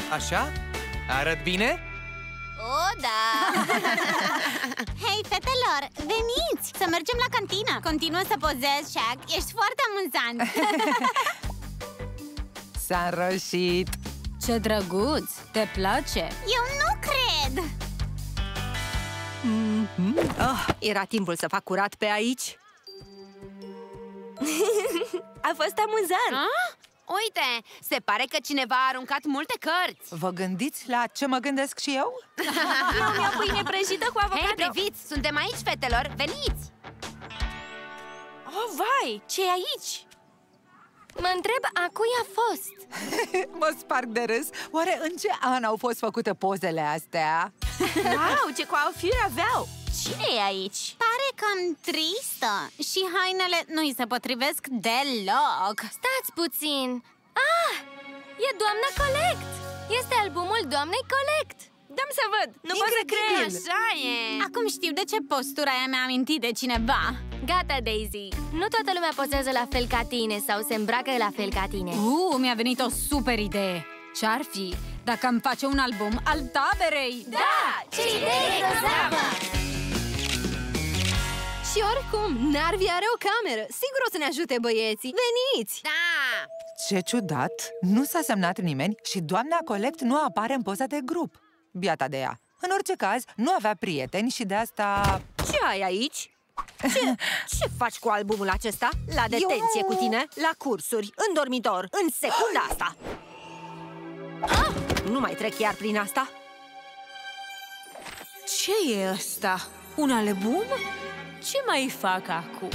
Așa? Arăt bine? O, da! Hei, fetelor, veniți! Să mergem la cantină! Continuă să pozezi, Shaq, ești foarte amuzant! S-a înroșit. Ce drăguț! Te place? Eu nu cred! Era timpul să fac curat pe aici. A fost amuzant. Uite, se pare că cineva a aruncat multe cărți. Vă gândiți la ce mă gândesc și eu? Eu mi-au pâine prăjită cu avocado. Hei, priviți, suntem aici, fetelor, veniți! Oh, vai, ce e aici? Mă întreb a cui a fost. Mă sparg de râs. Oare în ce an au fost făcute pozele astea? Wow, ce coafuri aveau. Cine e aici? Pare cam tristă și hainele nu-i se potrivesc deloc. Stați puțin! Ah! E doamna Collect! Este albumul doamnei Collect! Dăm să văd! Nu pot să cred! Așa e! Acum știu de ce postura aia mi-a amintit de cineva. Gata, Daisy! Nu toată lumea pozează la fel ca tine sau se îmbracă la fel ca tine. Mi-a venit o super idee! Ce-ar fi dacă îmi face un album al taberei? Da! Ce idee grozavă! Și oricum, Narvi are o cameră. Sigur o să ne ajute băieții. Veniți! Da! Ce ciudat! Nu s-a semnat nimeni și doamna Collect nu apare în poza de grup. Biata de ea. În orice caz, nu avea prieteni și de asta... Ce ai aici? Ce faci cu albumul acesta? La detenție cu tine? La cursuri, în dormitor, în secunda asta. Nu mai trec chiar prin asta. Ce e ăsta? Un album? Ce mai fac acum?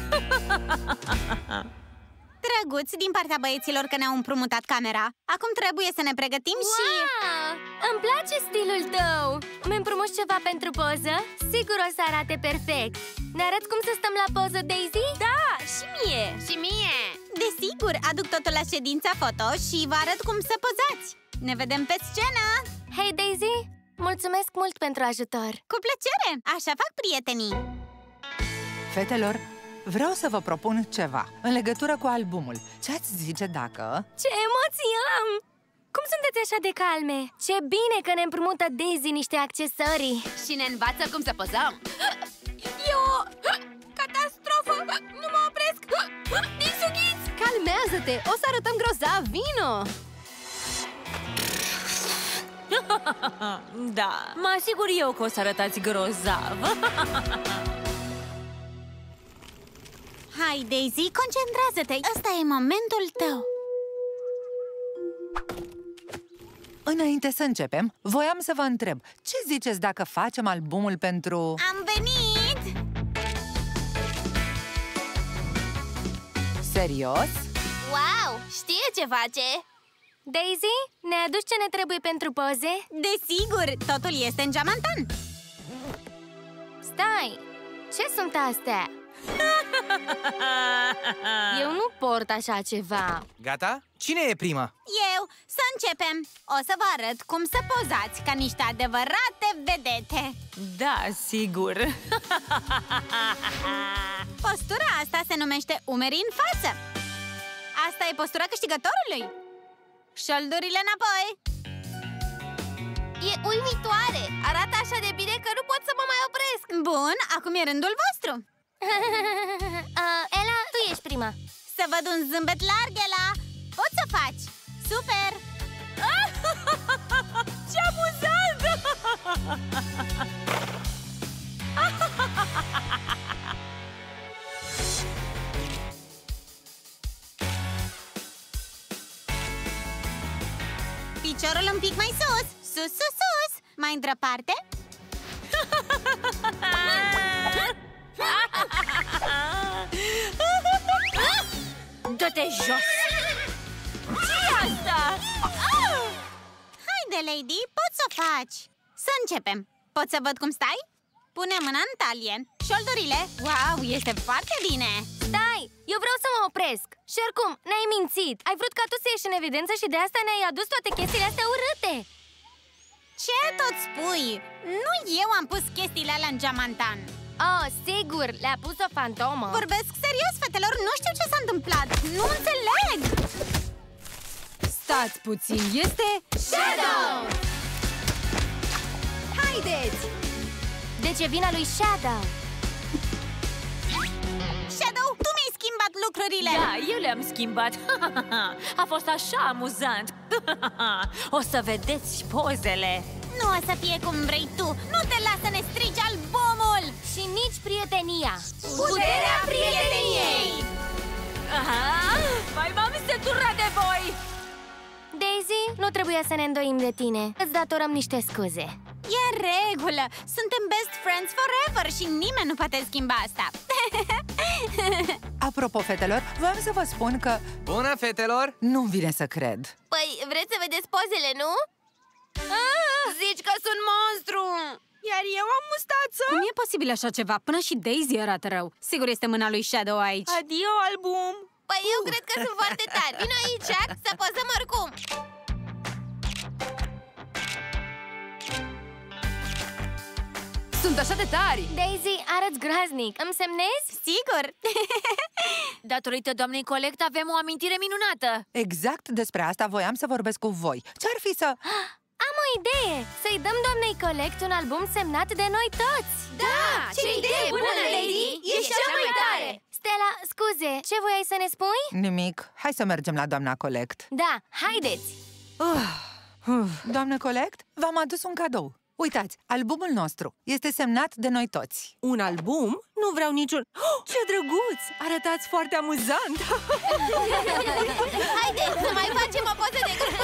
Drăguț din partea băieților că ne-au împrumutat camera. Acum trebuie să ne pregătim și... Wow! Îmi place stilul tău! Mi împrumuți ceva pentru poză? Sigur o să arate perfect! Ne arăți cum să stăm la poză, Daisy? Da, și mie! Și mie! Desigur, aduc totul la ședința foto și vă arăt cum să pozați. Ne vedem pe scenă! Hei, Daisy! Mulțumesc mult pentru ajutor! Cu plăcere! Așa fac prietenii! Fetelor, vreau să vă propun ceva în legătură cu albumul. Ce-ați zice dacă... Ce emoții am! Cum sunteți așa de calme? Ce bine că ne împrumută Daisy niște accesorii! Și ne învață cum să pozăm. E o catastrofă! Nu mă opresc! Din sughiți! Calmează-te! O să arătăm grozav! Vino! Da, mă asigur eu că o să arătați grozav. Hai, Daisy, concentrează-te! Ăsta e momentul tău! Înainte să începem, voiam să vă întreb, ce ziceți dacă facem albumul pentru... Am venit! Serios? Wow! Știe ce face! Daisy, ne aduci ce ne trebuie pentru poze? Desigur, totul este în geamantan! Stai! Ce sunt astea? Eu nu port așa ceva. Gata? Cine e prima? Eu! Să începem! O să vă arăt cum să pozați ca niște adevărate vedete! Da, sigur. Postura asta se numește umerii în față! Asta e postura câștigătorului! Șoldurile înapoi! E uimitoare! Arată așa de bine că nu pot să mă mai opresc. Bun, acum e rândul vostru! Ela, tu ești prima. Să văd un zâmbet larg, Ela! Poți să faci! Super! Ce amuzant! Piciorul un pic mai sus! Sus, sus, sus! Mai într-o parte? Dă-te jos! Ce-i asta? Haide, Lady, poți să o faci! Să începem! Poți să văd cum stai? Pune mâna în talie. Șoldurile! Wow, este foarte bine! Stai! Eu vreau să mă opresc. Și oricum, ne-ai mințit. Ai vrut ca tu să ieși în evidență și de asta ne-ai adus toate chestiile astea urâte. Ce tot spui? Nu eu am pus chestiile alea în geamantan. Oh, sigur, le-a pus o fantomă. Vorbesc serios, fetelor, nu știu ce s-a întâmplat. Nu înțeleg. Stați puțin, este... Shadow! Haideți! Deci e vina lui Shadow. Shadow, tu mi-ai schimbat lucrurile! Da, eu le-am schimbat. A fost așa amuzant. O să vedeți pozele. Nu o să fie cum vrei tu! Nu te lasă să ne strici albumul! Și nici prietenia. Puterea prieteniei! Mai m-am săturat de voi! Daisy, nu trebuia să ne îndoim de tine. Îți datorăm niște scuze. E în regulă! Suntem best friends forever și nimeni nu poate schimba asta! Apropo, fetelor, voiam să vă spun că Bună, fetelor! nu-mi vine să cred. Păi, vreți să vedeți pozele, nu? Zici că sunt monstru! Iar eu am mustață! Cum e posibil așa ceva? Până și Daisy arată rău. Sigur este mâna lui Shadow aici. Adio, album! Păi eu cred că sunt foarte tari. Vino aici, Jack, să pozăm oricum. Sunt așa de tari! Daisy, arăți groaznic. Îmi semnezi? Sigur! Datorită doamnei Colect avem o amintire minunată. Exact despre asta voiam să vorbesc cu voi. Ce-ar fi să... Am o idee! Să-i dăm doamnei Colect un album semnat de noi toți! Da! Ce idee bună, Lady! Ești cea mai tare! Stella, scuze, ce voiai să ne spui? Nimic. Hai să mergem la doamna Colect. Da, haideți! Doamnă Colect, v-am adus un cadou. Uitați, albumul nostru este semnat de noi toți. Un album? Nu vreau niciun... Oh, ce drăguț! Arătați foarte amuzant! Haide, să mai facem o poză de grup!